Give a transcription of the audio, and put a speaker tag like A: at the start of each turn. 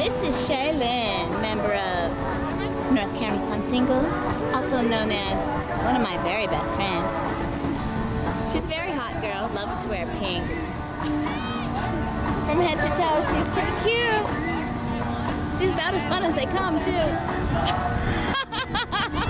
A: This is Shaelyn, member of North County Fun Singles, also known as one of my very best friends. She's a very hot girl, loves to wear pink. From head to toe, she's pretty cute. She's about as fun as they come, too.